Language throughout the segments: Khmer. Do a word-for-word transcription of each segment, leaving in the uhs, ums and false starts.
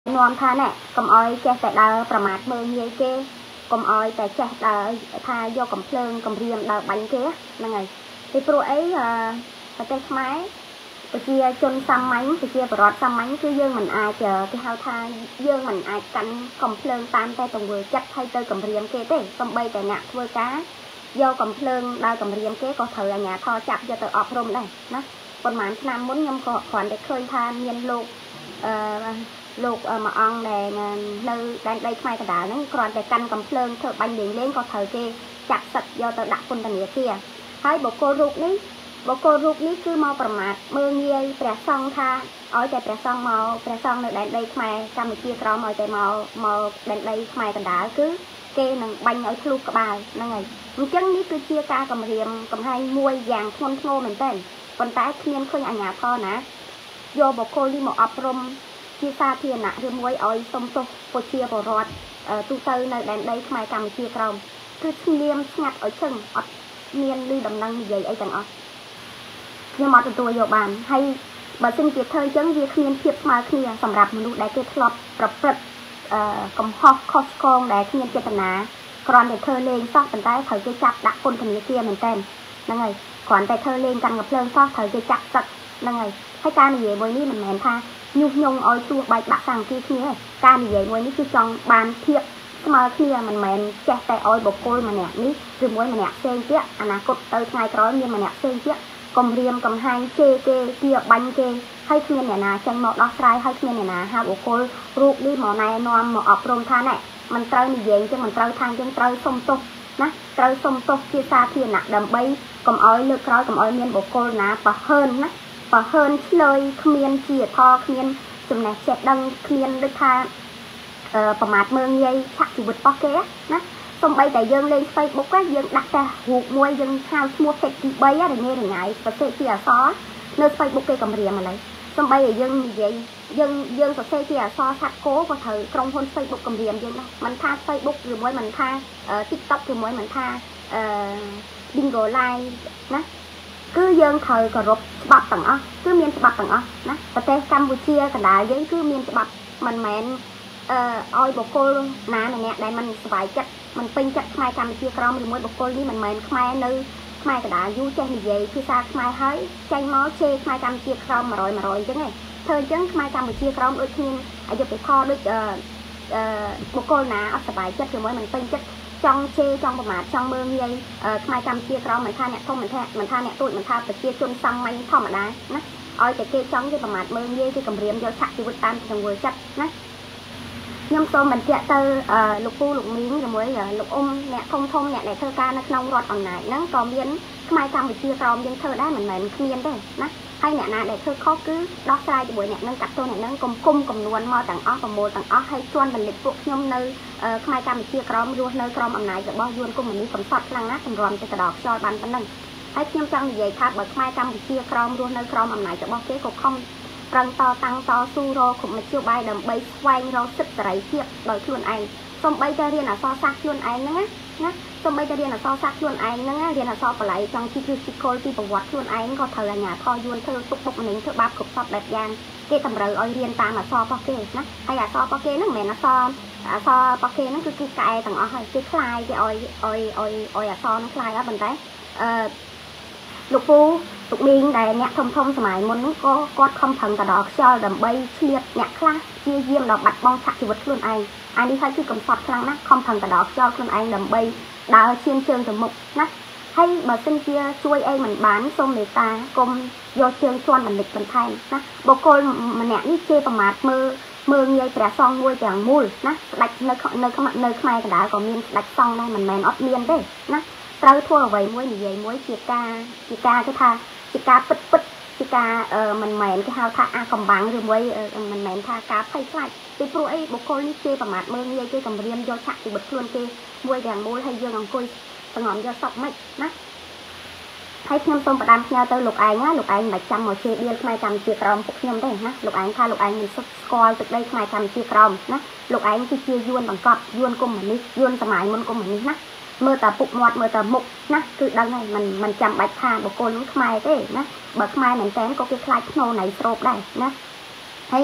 นวมท่าแน่กำอ้อยแจแต่ดาวประมาทเมืองเย่เก้กำอ้อยแต่แจดาวพาโยกำเพลิงกำเรียมดาวบันเก้นั่งไงที่ปลุกไอ้ประเทศไม้ไปเชียจนซ้ำมั้งไปเชียปลอดซ้ำมั้งคือยื่นมันอาเจอที่เฮาทายื่นมันอากันกำเพลิงตามแต่ตรงเวอร์จัดให้เตยกำเรียมเก้เต้กำใบแต่หนักเวอร์ก้าโยกำเพลิงดาวกำเรียมเก้ก็เถอะหยาทอจับจะเตยออกรมได้นะประมาณน้ำมุ้นยำขอขอนได้เคยทานเมียนโลกลูกมาอองแดงในด้านใดไม่กระดาษนั้นก่อนแต่กันกำเพลิงเธอบันเดียงเล่นก็เธอเกจับสัตว์โยตดักคนต่างเสียให้บอกโกรุกนี้บอกโกรุกนี้คือมอประมาทเมืองเยี่ยแปรซองท่าอ้อยแต่แปรซองมอแปรซองในด้านใดไม่กำมือเกี่ยวกรอมอ้อยแต่มอมอด้านใดไม่กระดาษคือเกนังบันอ้อยทะลุกระบายนั่งไงมันจังนี้คือเชียกากำเรียมกำให้มวยอย่างทนโง่เหมือนเต้นคนใต้เคียนเคยอัญญาพ่อนะโยบอกโกลีหมออัปรมที่ซาเทียนน่ะเรื่องมวยอ้อยต้มตุกโปเชียบรอดตู้เตยในแดนใดทำไมกำเชียกรอมคือเนียมงัดอ้อยชึ่งอดเนียนลือดำนังใหญ่ไอ้จังอ๋อยังมาตัวโยบานให้บัดซึ่งเกียรติเธอจังเรียกเนียนเพียบมาเคลียสำหรับมนุษย์ได้เกิดทลบปรับปรับกำฮอกคอสกองได้เนียนเจตนากรอนแต่เธอเลงซอกเป็นได้เธอจะจับดักคนคนนี้เทียเหมือนกันนั่งไงก่อนแต่เธอเลงกันกับเพลิงซอกเธอจะจับสักนั่งไงให้การเหยียบนี้มันแมนท่ายุยงอ้อยตัวใบบักสั่งที่นี้การเหยียบนี้คือจองบานเทียบมาเคลียมันแมนแจกแต่อ้อยบกโกยมาเนี่ยนี่คือมวยมาเนี่ยเซงเจี๊ยอนาคตเตยไงร้อยเนี่ยมาเนี่ยเซงเจี๊ยกลมเรียมกลมไฮเจเกเกี่ยวบันเกให้เคลียเนี่ยนะจังหมดดอกไตรให้เคลียเนี่ยนะฮะบกโกยรูปนี่หมอนายนอมหมออบรมท่าเนี่ยมันเตยมีเย็นจังมันเตยทางจังเตยสมตุนะเตยสมตุเกี่ยซาเทียนน่ะดำใบกลมอ้อยเลือกร้อยกลมอ้อยเมียนบกโกยนะปะเฮินนะปะเฮินเลยเมียนเกียทอเมียนจุ่มแหนเจ็ดดังเมียนด้วยท่าประมาทเมืองยัยชักจีบุตรปอเก๋นะสมใบแต่ยังเล่นไฟบุกก็ยังดักแต่หูมวยยังข้าวมัวเผ็ดกี่ใบอะไรเงี้ยหรือไงประเทศที่อาซอเนื้อไฟบุกเกย์กำเรียมาเลยสมใบแต่ยังยัยยังยังประเทศที่อาซอชักโก้ก็เถอะตรงคนไฟบุกกำเรียมยังมันท่าไฟบุกหรือมวยมันท่าติ๊กต็อกหรือมวยมันท่าบิงโกไลนะcứ dân thời còn rụp bập tầng ó cứ miền bập tầng ó nèประเทศกัมพูชีกันได้ยังคือmiền bậpมันแมนเอ่ออ้อยบกโกลน้ำเนี่ยได้มันสบายจัดมันเป็นจัดขมายกัมพูชีกรองหรือมวยบกโกลนี่มันแมนขมายนึขมายกันได้ยูเจนี่ใหญ่คือซาขมายเฮ้ยใจม้อเชขมายกัมพูชีกรองมาลอยมาลอยจังไงเธอจังขมายกัมพูชีกรองด้วยทีมอาจจะไปคอด้วยเอ่อเอ่อบกโกลน้ำสบายจัดหรือมวยมันเป็นจัดจังเชจังประมาทจังเมืองยัยขมายกัมพูชีกรองเหมือนท่าเนี่ยท่องเหมือนแท้เหมือนท่าเนี่ยตุ้ยเหมือนท่าตะเกียจนซ้ำไม่ท่อมาได้นะอ้อยแต่เกจังที่ประมาทเมืองยัยที่กำเรียมยอชักที่วุฒิตามจังเวอร์จัดนะยมโซมันเจาะเตอลูกปูลูกมิ้งหรือมวยลูกอมเนี่ยทงทงเนี่ยในเธอการนักนองรอดอ่อนไหนนั่งกอมเลี้ยนขมายกัมพูชีกรองยังเธอได้เหมือนเหมือนเมียนได้นะให้เนี่ยนะในเธอข้อคือดอกไซด์บุ๋ยเนี่ยนั่งจับตัวเนี่ยนั่งกลมกุ้มกลมนวลมอต่างอ้อกับโมต่างอ้อให้ชวนบรรลุพวกยมเนยขมายกัมพูชีกรองรัวเนยกรองอ่อนไหนจะบ่ยวนกุ้มเหมือนนี้สมศักดิ์พลังนะสำรวมจะกระดอกจอยบันเป็นหนึ่งให้ยมจังใหญ่ค่ะเบิกขมายกัมพูชีกรองรัวเนยกรองอ่อนไหนจะบ่เก๊กบคอมรังต่อตังต่อสู้รอขุมมาเชี่ยวใบดำใบไฟเราสึกใส่เทียบโดยชวนไอสมใบจะเรียนอ่ะซอซักชวนไอนะนะสมใบจะเรียนอ่ะซอซักชวนไอนะเรียนอ่ะซอปลายจังที่คือชิโคลที่ประวัติชวนไอก็เธอหน้าทอยวนเธอตุกตุกมันเองเธอบ้าขุบซอบแบบยางเกตำเรืออ้อยเรียนตามอ่ะซอปอเกนะให้อ่ะซอปอเกนั่งแม่นะซออ่ะซอปอเกนั่นคือคือไก่ต่างอ้อยคือคลายที่อ้อยอ้อยอ้อยอ้อยอ่ะซอนั่นคลายแล้วบันไดเอ่อลูกปูลูกบิงได้เนี่ยทมทมสมัยมันก็กอดคำพังกระดอกเชี่ยวดำใบเฉียดเนี่ยคลาเยี่ยเยี่ยมดอกบัดบองชักชีวิตខ្លួនឯងอันนี้ใครคือกำสัดครั้งนะคำพังกระดอกเชี่ยวខ្លួនឯងดำใบดาวเชียนเชิงสมุกนะให้บาซินเชียช่วยไอ้เหมือนบ้านส้มเมตากลมโยเชิงชวนมันเด็กมันไทยนะโบโกลมันเนี่ยนี่เชี่ยประมาทมือมือเงยแปรซองมวยอย่างมูลนะดักเนยเนยขมักเนยขมายกระดาษก็มีดักซองได้มันแมนออฟเลียนได้นะเราทั่วไว้มวยหนีใหญ่มวยเชียกาเชียกาก็ท่าจิกาปิดปิดจิกาเออมันแมนที่เขาท่าอากำบังหรือมวยเออมันแมนท่ากาไฟไฟไปปลุกไอ้บุคคลนี่เชี่ยประมาทเมืองเงยเชี่ยกำเรียมยอชักที่บัดคลวนเชี่ยมวยอย่างมวยให้ยังอังคุยสงอมยอสอบไม่นะให้ขยมต้มประดามเงาเตอลูกไอ้นะลูกไอ้ใบจำหมอเชี่ยเดียร์ขมายจำเชี่ยกรอมพวกขยมได้นะลูกไอ้ท่าลูกไอ้มันสกอลตึกได้ขมายจำเชี่ยกรอมนะลูกไอ้ที่เชี่ยยวนบังกอบยวนกลมเหมือนนี้ยวนสมัยมันกลมเหมือนนี้นะเมื่อแต่ปุกหมดเมื่อแต่มุกนะคือดังไงมันมันจำใบทางบุคคลขมายได้นะเบิกขมายเหมือนแสนก็คล้ายๆโนไหนโตรได้นะให้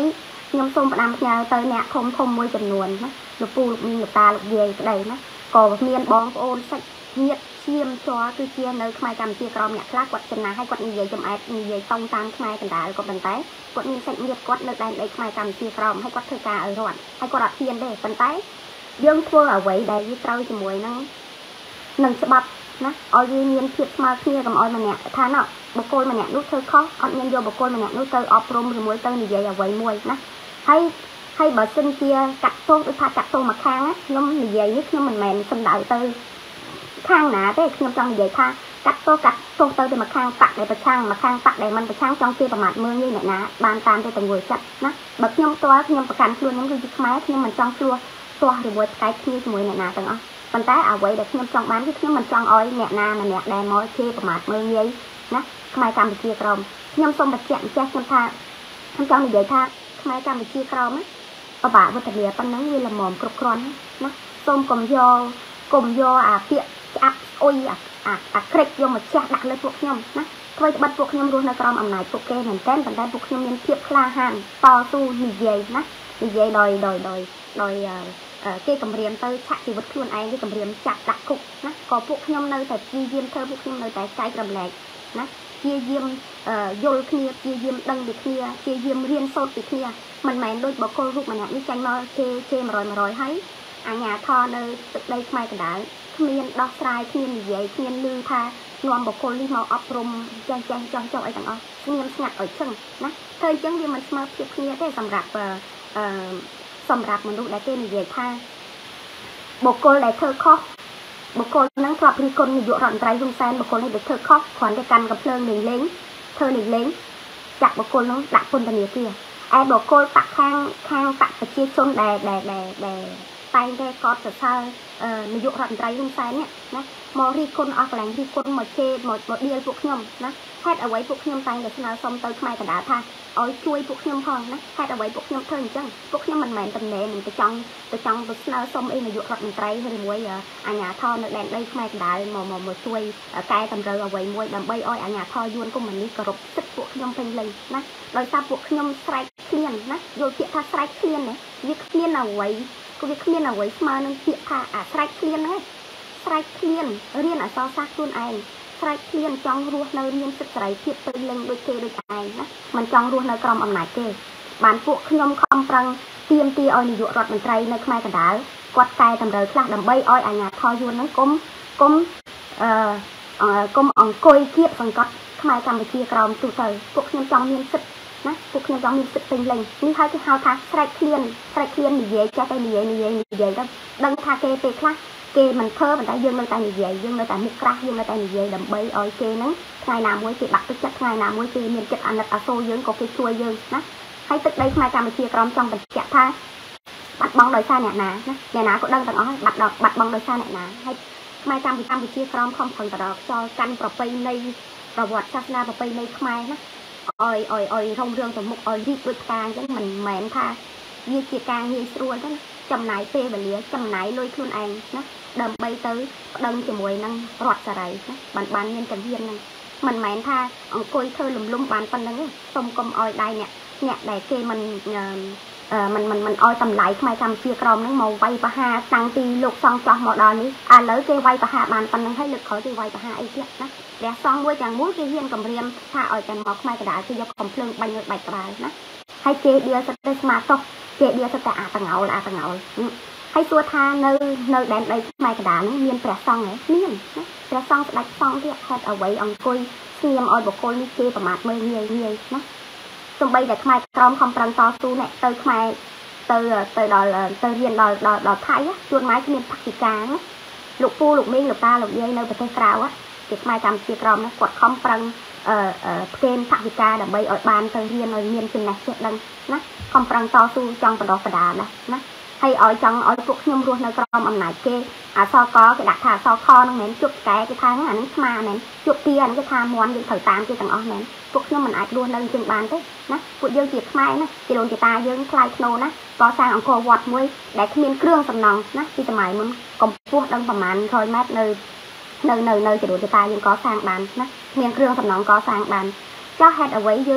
ញោមសូមផ្ដាំផ្ញើទៅអ្នកធំធំមួយចំនួនណាលោកពូលោកមីងលោកតាលោកយាយក្តីណាក៏មានបងប្អូនសាច់ញាតិឈាមជ័រគឺជានៅខ្មែរកម្ពុជាក្រមអ្នកខ្លះគាត់ចំណាឲ្យគាត់និយាយចំអែតនិយាយតង់តាមខ្មែរកណ្ដាលក៏ប៉ុន្តែគាត់មានសាច់ញាតិគាត់នៅដែនដីខ្មែរកម្ពុជាក្រមឲ្យគាត់ធ្វើការឲ្យរត់ហើយគាត់អត់ហ៊ានទេប៉ុន្តែយើងធ្វើអ្វីដែលវាត្រូវជាមួយនឹងនឹងច្បាប់ណាឲ្យវាមានភាពស្មើគ្នាកុំឲ្យម្នាក់ថាណោះបុគ្គលម្នាក់នោះធ្វើខុសអត់មានយកបុគ្គលម្នាក់នោះទៅអប់រំឬមួយទៅនិយាយអ្វីមួយណាហើយហើយបើសិនជាកាត់ទោសដូចថាកាត់ទោសមកខាងខ្ញុំនិយាយនេះខ្ញុំមិនមែនសំដៅទៅខាងណាទេខ្ញុំចង់និយាយថាកាត់ទោសកាត់ទោសទៅទៅមកខាងបាក់ដែលប្រឆាំងមកខាងបាក់ដែលមិនប្រឆាំងចង់ជាប្រមាថមើលងាយអ្នកណាបានតាមទៅទាំងមួយចិត្តណាបើខ្ញុំផ្ទាល់ខ្ញុំប្រកាន់ខ្លួនខ្ញុំគឺជាខ្មែរខ្ញុំមិនចង់ឆ្លោះទាស់ឬមួយផ្កាយគ្នាជាមួយអ្នកណាទាំងអស់ប៉ុន្តែអ្វីដែលខ្ញុំចង់បានគឺខ្ញុំមិនចង់ឲ្យអ្នកណាម្នាក់ដែលមកជាប្រមាថមើលងាយណាខ្មែរកម្ពុជាក្រមខ្ញុំសូមបញ្ជាក់ចេះខ្ញុំថាខ្ញុំចង់និយាយថាខ្មែរកម្ពុជាក្រមណាបបាក់វត្តមានប៉ុណ្ណឹងវាល្មមគ្រប់គ្រាន់ណាសូមកុំយកកុំយកអាពាក្យឆ្អាប់អុយអាអាក្រិចយកមកចាស់ដាក់លើពួកខ្ញុំណាធ្វើឲ្យបាត់ពួកខ្ញុំរស់នៅក្រោមអំណាចពួកគេមែនតើប៉ុន្តែពួកខ្ញុំមានភាពក្លាហានតស៊ូនិយាយណានិយាយដោយដោយដោយដោយគេគម្រាមទៅឆាក់ជីវិតខ្លួនឯងគេគម្រាមចាក់ដាក់គុកណាក៏ពួកខ្ញុំនៅតែព្យាយាមធ្វើពួកខ្ញុំនៅតែចែករំលែកណាព្យាយាមយល់គ្នាព្យាយាមដឹងពីគ្នាព្យាយាមរៀនសូត្រពីគ្នាមិនមែនដូចបុគ្គលរូបម្នាក់នេះចាញ់មកជេរជេរ100 100ហើយអាញាធរនៅទឹកដីខ្មែរកណ្ដាលគ្មានដោះស្រាយគ្មាននិយាយគ្មានលឺថានាំបុគ្គលនេះមកអប់រំចេះចេះចោះចោះអីទាំងអស់ស្ងៀមស្ងាត់ឲ្យឈឹងណាធ្វើអញ្ចឹងវាមិនស្មើភាពគ្នាទេសម្រាប់អឺសម្រាប់មនុស្សដែលគេនិយាយថាបុគ្គលដែលធ្វើខុសបុគ្គលហ្នឹងធ្លាប់រិះគន់នាយករដ្ឋមន្ត្រីហ៊ុនសែនបុគ្គលនេះដែលធ្វើខុសគ្រាន់តែកាន់កំភ្លើងលេងលេងធ្វើលេងលេងចាក់បុគ្គលហ្នឹងដាក់ពន្ធនាគារឯបុគ្គលតាក់ខាងខាងបកប្រជាជនដែលដែលដែលតែងតែកត់សរសើរនាយករដ្ឋមន្ត្រីហ៊ុនសែននេះណាមករិះគន់អស់កន្លែងរិះគន់មកជេរមកមកដៀលពួកខ្ញុំណាហេតុអ្វីពួកខ្ញុំតែងតែស្នើសុំទៅខ្មែរកណ្ដាលថាឲ្យជួយពួកខ្ញុំផងណាហេតុអ្វីពួកខ្ញុំធ្វើអញ្ចឹងពួកខ្ញុំមិនមែនតំណែងទៅចង់ទៅចង់ទៅស្នើសុំអីនាយករដ្ឋមន្ត្រីឬមួយអាជ្ញាធរនៅដែនដីខ្មែរកណ្ដាលមកមកមកជួយកែតម្រូវអ្វីមួយដើម្បីឲ្យអាជ្ញាធរយួនកុម្មុយនីសគោរពសិទ្ធិពួកខ្ញុំពេញលេញណាដោយសារពួកខ្ញុំស្រែកឃ្លានណាយល់ពាក្យថាស្រែកឃ្លានណាវាគ្មានអ្វីក៏វាគ្មានអ្វីស្មើនឹងពាក្យថាអាស្រែកឃ្លានហ្នឹងស្រែកឃ្លានរៀនអក្សរសាស្ត្រខ្លួនឯងស្រែកឃ្លានចង់រស់នៅមានសិទ្ធិសេរីភាពពេញលេញដូចគេដូចឯងណាមិនចង់រស់នៅក្រោមអំណាចគេបានពួកខ្ញុំខំប្រឹងទាមទារឲ្យនាយករដ្ឋមន្ត្រីនៅខ្មែរកណ្ដាលគាត់កែតម្រូវខ្លះដើម្បីឲ្យអាជ្ញាធរយួនហ្នឹងគុំគុំអឺគុំអង្គុយគៀបសង្កត់ខ្មែរកម្ពុជាក្រោមទូទៅពួកខ្ញុំចង់មានសិទ្ធិណាពួកខ្ញុំចង់មានសិទ្ធិពេញលេញនេះហើយគេហៅថាស្រែកឃ្លានស្រែកឃ្លាននិយាយចេះតែនិយាយនិយាយនិយាយទៅដឹងថាគេពេលខ្លះគេមិនធ្វើប៉ុន្តែយើងនៅតែនិយាយយើងនៅតែមុខក្រាស់យើងនៅតែនិយាយដើម្បីឲ្យគេហ្នឹងថ្ងៃណាមួយគេបាក់ទឹកចិត្តថ្ងៃណាមួយគេមានចិត្តអាណិតអាសូរយើងក៏គេជួយយើងណាហើយទឹកដីខ្មែរកម្ពុជាក្រមចង់បញ្ជាក់ថាបាត់បង់ដោយសារអ្នកណាណាអ្នកណាក៏ដឹងទាំងអស់បាត់បាត់បង់ដោយសារអ្នកណាហើយខ្មែរកម្ពុជាកម្ពុជាក្រមខំប្រឹងទៅដល់ខ្យល់កាន់ប្រពៃណីប្រវត្តិសាសនាប្រពៃណីខ្មែរណាអយអយអយរងរឿងទៅមុខអយរីកដូចផ្កាអញ្ចឹងមិនមែនថាវាជាការងាយស្រួលទេណាចំណាយពេលវេលាចំណាយលុយខ្លួនឯងណាដើម្បីទៅប្តឹងជាមួយនឹងរដ្ឋសារីណាបានបានមានជំហានហ្នឹងមិនមែនថាអង្គុយធ្វើលំលំបានប៉ុណ្្នឹងទេសុំកុំអយដៃអ្នកអ្នកដែលគេមិនមិនមិនមិនអយតម្លៃខ្មែរកម្ពុជាក្រមហ្នឹងមកវាយប្រហារតាំងពីលោកសង្ឃចោះមកដល់នេះឥឡូវគេវាយប្រហារបានប៉ុណ្្នឹងហើយលើកក្រោយគេវាយប្រហារអីទៀតណាព្រះសង្ឃមួយទាំងមូលគេហ៊ានគម្រាមថាឲ្យតែមកខ្មែរកណ្ដាលគេយកកំភ្លើងបាញ់លើបែកក្បាលណាហើយគេដៀលសិតតែស្មាតចុះគេដៀលសិតតែអាតងោលអាតងោលហើយសួរថានៅនៅដែនដីខ្មែរកណ្ដាលហ្នឹងមានព្រះសង្ឃហ៎មានណាព្រះសង្ឃស្ដេចសង្ឃទៀតហេតុអ្វីអង្គុយស្ងៀមឲ្យបុគ្គលនេះគេប្រមាថមើលងាយងាយណាសំបីតែខ្មែរក្រមខំប្រឹងតស៊ូអ្នកទៅខ្មែរទៅទៅដល់ទៅរៀនដល់ដល់ដល់ថៃជួនម៉ែគ្មានផឹកពីការណាលោកពូលោកមីងលោកតាលោកយាយនៅប្រទេសក្រៅគេខ្មែរកម្ពុជាក្រមណាគាត់ខំប្រឹងអឺផ្ទេរថវិកាដើម្បីឲ្យបានទៅរៀនឲ្យមានចំណេះចេះដឹងណាខំប្រឹងតស៊ូចង់បដិបដាណាណាហើយឲ្យចង់ឲ្យពួកខ្ញុំរស់នៅក្រោមអំណាចគេអសកគេដាក់ថាអសខហ្នឹងមិនមែនជប់កែគេថាហ្នឹងអាហ្នឹងស្មាមែនជប់ទាអាហ្នឹងគេថាមន់យើងត្រូវតាមគេទាំងអស់មែនពួកខ្ញុំមិនអាចរស់នៅជាងបានទេណាពួកយើងជាខ្មែរណាជាដូនជាតាយើងថ្លៃធ្នូណាកសាងអង្គរវត្តមួយដែលគ្មានគ្រឿងសំណង់ណាពីសម័យមុនកម្ពស់ដឹងប្រមាណone hundredម៉ែត្រនៅនៅនៅនៅជាដូនជាតាយើងកសាងបានណាគ្មានគ្រឿងសំណង់កសាងបានចុះហេតុអ្វីយើង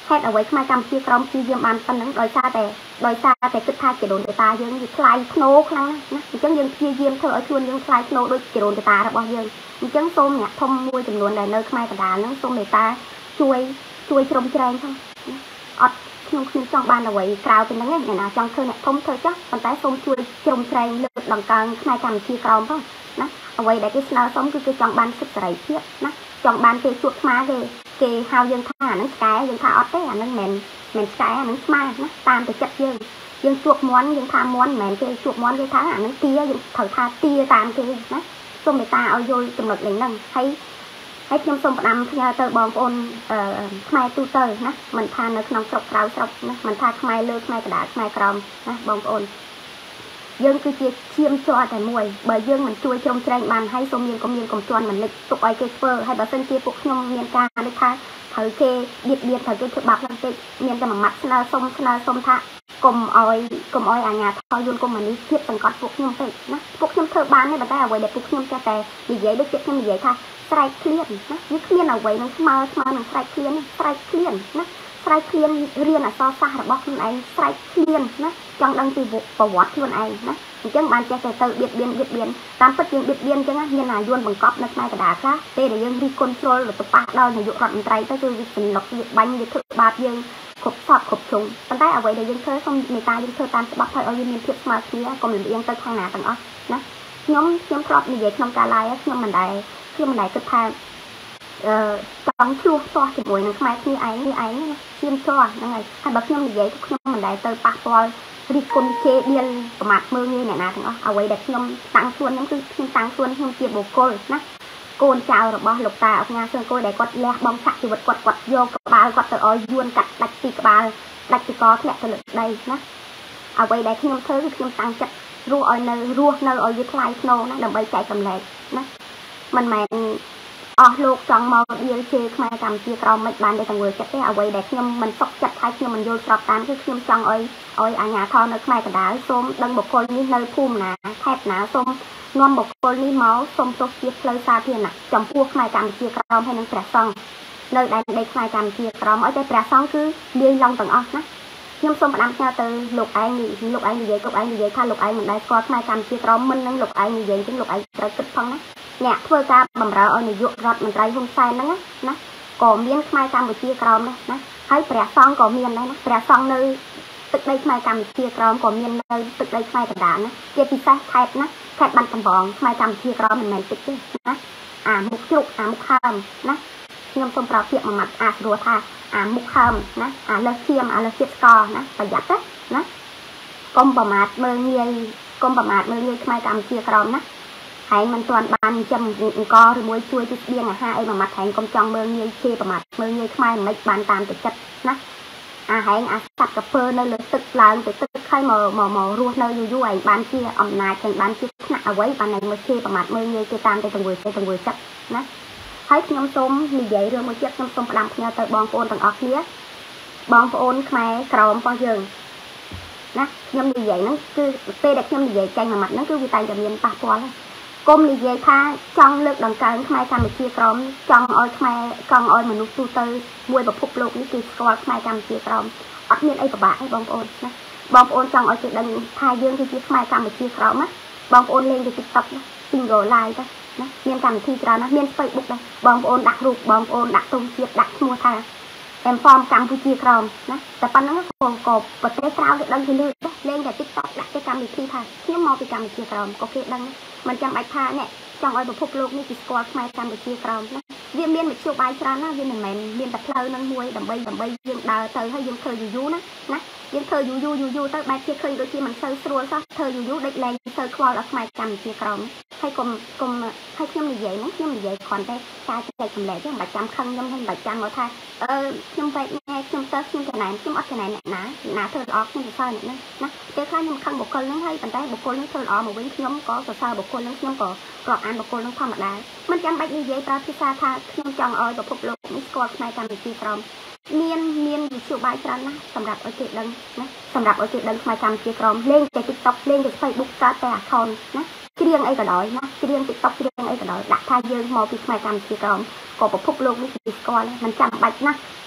ហេតុអ្វីខ្មែរកម្ពុជាក្រមព្យាយាមបានប៉ុណ្ណឹងដោយសារតែដោយសារតែគិតថាជាដូនតេតាយើងវាថ្លៃធ្នូខ្លាំងណាស់ណាអញ្ចឹងយើងព្យាយាមធ្វើឲ្យខ្លួនយើងថ្លៃធ្នូដូចជាដូនតេតារបស់យើងអញ្ចឹងសូមអ្នកធំមួយចំនួនដែលនៅខ្មែរកណ្ដាលហ្នឹងសូមមេត្តាជួយជួយជ្រោមជ្រែងផងអត់ខ្ញុំខ្ញុំចង់បានអ្វីក្រៅពីហ្នឹងឯងអ្នកណាចង់ធ្វើអ្នកធំធ្វើចាស់ប៉ុន្តែសូមជួយជ្រោមជ្រែងលើកដង្កើងខ្មែរកម្ពុជាក្រមផងណាអ្វីដែលគេស្នើសុំគឺគេចង់បានសិទ្ធិសេរីភាពណាចង់បានគេជួបស្មាគេគេហៅយើងថាអាហ្នឹងឆ្កែយើងថាអត់ទេអាហ្នឹងមិនមែនឆ្កែអាហ្នឹងស្មាណាតាមតែចិត្តយើងយើងជួបមន់យើងថាមន់មិនមែនគេជួបមន់គេថាអាហ្នឹងទាយើងត្រូវថាទាតាមគេណាសូមមេត្តាឲ្យយល់ចំណុចនេះហ្នឹងហើយហើយខ្ញុំសូមផ្ដាំផ្ញើទៅបងប្អូនអឺខ្មែរទូទៅណាមិនថានៅក្នុងស្រុកក្រៅស្រុកណាមិនថាខ្មែរលើខ្មែរកណ្ដាលខ្មែរក្រមណាបងប្អូនយើងគឺជាឈាមជ័រតែមួយបើយើងមិនជួយជ្រោមជ្រែងបានហើយសូមមានក៏មានកុំជន់មិនលិចទុកឲ្យគេធ្វើហើយបើសិនជាពួកខ្ញុំមានការនេះថាត្រូវគេបៀតបៀនត្រូវគេធ្វើបាបឡើងពេកមានតែមួយម៉ាត់ស្នើសុំស្នើសុំថាកុំឲ្យកុំឲ្យអាជ្ញាធរយន្តកុំនេះភាពសង្កត់ពួកខ្ញុំពេកណាពួកខ្ញុំធ្វើបានទេប៉ុន្តែអ្វីដែលពួកខ្ញុំចេះតែនិយាយដូចខ្ញុំនិយាយថាស្រែកឃ្លានណាវាគ្មានអ្វីនឹងស្មើស្មើនឹងស្រែកឃ្លានស្រែកឃ្លានណាស្រែកឃ្លានរៀនអក្សរសាស្ត្ររបស់ខ្លួនឯងស្រែកឃ្លានណាចង់ដឹងពីប្រវត្តិខ្លួនឯងណាអញ្ចឹងបានចេះតែទៅបៀតបៀនបៀតបៀនតាមពិតយើងបៀតបៀនអញ្ចឹងមានអាយួនបង្កប់នៅខ្មែរកណ្ដាលខ្លះពេលដែលយើងរីកគុណជ្រុលទៅប៉ះដល់នាយករដ្ឋមន្ត្រីទៅគឺវាសំណុកវាបាញ់វាធ្វើបាបយើងគ្រប់សពគ្រប់ជ្រុងប៉ុន្តែអ្វីដែលយើងធ្វើសូមមេត្តាយើងធ្វើតាមច្បាប់ហើយឲ្យយើងមានភាពស្មើគ្នាកុំលំអៀងទៅខាងណាទាំងអស់ណាខ្ញុំខ្ញុំធ្លាប់និយាយក្នុងការ live ខ្ញុំមិនដែលខ្ញុំមិនដែលគិតថាអឺចង់ឆ្លោះទាស់ជាមួយនឹងខ្មែរគ្នាឯងនេះឯងណាឈាមជ័រហ្នឹងហើយហើយបើខ្ញុំនិយាយទៅខ្ញុំមិនដែលទៅប៉ះពាល់រីកគុណជេដៀលប្រមាថមើលងាយអ្នកណាទាំងអស់អ្វីដែលខ្ញុំតាំងខ្លួនខ្ញុំគឺខ្ញុំតាំងខ្លួនខ្ញុំជាបុគ្គលណាកូនចៅរបស់លោកតាអុកញ៉ាសឿងគួយដែលគាត់លះបង់ឆាក់ជីវិតគាត់គាត់យកក្បាលគាត់ទៅឲ្យយួនកាត់ដាច់ពីក្បាលដាច់ពីកធ្លាក់ទៅលើដីណាអ្វីដែលខ្ញុំធ្វើគឺខ្ញុំតាំងចិត្តរស់ឲ្យនៅរស់នៅឲ្យវាថ្លៃថ្នូរណាដើម្បីចែកចម្លែកណាមិនមែនអស់លោកចង់មកដៀលជេរខ្មែរកម្ពុជាក្រមមិនបានទេទាំងវើចិត្តទេអ្វីដែលខ្ញុំមិនសុខចិត្តហើយខ្ញុំមិនយល់ស្របតាមគឺខ្ញុំចង់ឲ្យឲ្យអាជ្ញាធរនៅខ្មែរកណ្ដាលសូមដឹងបុគ្គលនេះនៅភូមិណាខេត្តណាសូមនាំបុគ្គលនេះមកសូមទោសជាផ្លូវសាធារណៈចំពោះខ្មែរកម្ពុជាក្រមហើយនិងព្រះសង្ឃនៅដែនដីខ្មែរកម្ពុជាក្រមឲ្យតែព្រះសង្ឃគឺលាយឡំទាំងអស់ណាខ្ញុំសូមផ្ដាំផ្ញើទៅលោកឯងលោកឯងនិយាយលោកឯងនិយាយថាលោកឯងមិនដែលស្គាល់ខ្មែរកម្ពុជាក្រមមិននឹងលោកឯងនិយាយចឹងលោកឯងត្រូវគិតផងណាអ្នកធ្វើការបម្រើឲ្យនាយករដ្ឋមន្ត្រីហ៊ុនសែនហ្នឹងណាក៏មានខ្មែរកម្ពុជាក្រមដែរណាហើយព្រះសង្ឃក៏មានដែរណាព្រះសង្ឃនៅទឹកដីខ្មែរកម្ពុជាក្រមក៏មាននៅទឹកដីខ្មែរកណ្ដាលណាជាពិសេសខេត្តណាខេត្តបាត់ដំបងខ្មែរកម្ពុជាក្រមមិនមែនតិចទេណាអាមុខជ្រុកអាមុខហើមណាខ្ញុំសូមប្រាប់ពាក្យមួយម៉ាត់អាស្រួលថាអាមុខហើមណាអាលើសឈាមអាលើសជាតិស្ករណាប្រយ័ត្នទេណាកុំប្រមាថមើលងាយកុំប្រមាថមើលងាយខ្មែរកម្ពុជាក្រមណាហើយមិនទាន់បានចិញ្ចឹមអង្គឬមួយជួយទីស្បៀងអាហារអីមួយម៉ាត់ហែងកុំចង់មើលងាយជេរប្រមាថមើលងាយខ្មែរមិនបានតាមទៅចិត្តណាអាហែងអាសត្វកពើនៅលើទឹកឡើងទៅទឹកខៃមកមករស់នៅយូរយូរឯងបានជាអំណាចទាំងបានជាថ្នាក់អ្វីបានតែមកជេរប្រមាថមើលងាយគេតាមទៅទាំងវើទៅទាំងវើចិត្តណាហើយខ្ញុំសូមនិយាយរឿងមួយទៀតខ្ញុំសូមផ្ដាំផ្ញើទៅបងប្អូនទាំងអស់គ្នាបងប្អូនខ្មែរក្រមរបស់យើងណាខ្ញុំនិយាយហ្នឹងគឺពេលដែលខ្ញុំនិយាយចេញមួយម៉ាត់ហ្នឹងគឺវាតែតែមានប៉ះពាល់គុំនិយាយថាចង់លើកដង្កើងខ្មែរកម្ពុជាក្រមចង់ឲ្យខ្មែរចង់ឲ្យមនុស្សទូទៅមួយពិភពលោកនេះគេស្គាល់ខ្មែរកម្ពុជាក្រមអត់មានអីពិបាកទេបងប្អូនណាបងប្អូនចង់ឲ្យគេដឹងថាយើងគឺជាខ្មែរកម្ពុជាក្រមណាបងប្អូនលេងទៅ TikTok ណា single live ទៅណាមានកម្មវិធីច្រើនណាស់មាន Facebook ដែរបងប្អូនដាក់រូបបងប្អូនដាក់ទង់ជាតិដាក់ឈ្មោះថាអេមហ្វមកម្ពុជាក្រមណាតែប៉ុណ្ណឹងក៏ក៏ប្រទេសក្រៅគេដឹងពីលើដែរលេងតែ TikTok ដាក់គេកម្មវិធីថាខ្ញុំមកពីកម្ពុជាក្រមក៏គេដឹងមិនចាំបាច់ថាអ្នកចង់ឲ្យពិភពលោកនេះគេស្គាល់ខ្មែរកម្ពុជាក្រមណាវាមានមធ្យោបាយច្រើនណាស់វាមិនមែនមានតែផ្លូវនឹងមួយដើម្បីដើម្បីយើងដើរទៅហើយយើងធ្វើយូរយូរណាណាយើងធ្វើយូរយូរយូរយូរទៅបែបជាឃើញដូចជាមិនសូវស្រួលសោះធ្វើយូរយូរដេកលែងទៅខ្វល់ដល់ខ្មែរកម្ពុជាក្រមហើយកុំកុំហើយខ្ញុំនិយាយហ្នឹងខ្ញុំនិយាយគ្រាន់តែការចែកចម្លែកទេមិនបាច់ចាំខឹងខ្ញុំមិនបាច់ចាំមកថាអឺខ្ញុំបែកណែខ្ញុំទៅខ្ញុំចំណែនខ្ញុំអត់ចំណែនអ្នកណាណាធ្វើល្អខ្ញុំសរសើរអ្នកហ្នឹងណាពេលខ្លះខ្ញុំខឹងបុគ្គលហ្នឹងហើយប៉ុន្តែបុគ្គលហ្នឹងធ្វើល្អមកវិញខ្ញុំក៏សរសើរបុគ្គលហ្នឹងខ្ញុំក៏រាប់អានបុគ្គលហ្នឹងធម្មតាមិនចាំបាច់និយាយប្រើភាសាថាខ្ញុំចង់ឲ្យពិភពលោកនេះស្គាល់ខ្មែរកម្ពុជាក្រមមានមានវិទ្យុបាយច្រើនណាស់សម្រាប់ឲ្យគេដឹងណាសម្រាប់ឲ្យគេដឹងខ្មែរកម្ពុជាក្រមលេងតែ TikTok លេងតែ Facebook កើតតែ account ណាច្រៀងអីក៏ដោយណាច្រៀង TikTok ច្រៀងអីក៏ដោយដាក់ថាយើងមកពីខ្មែរកម្ពុជាក្រមក៏ពិភពលោកនេះគេស្គាល់មិនចាំបាច់ណានេះស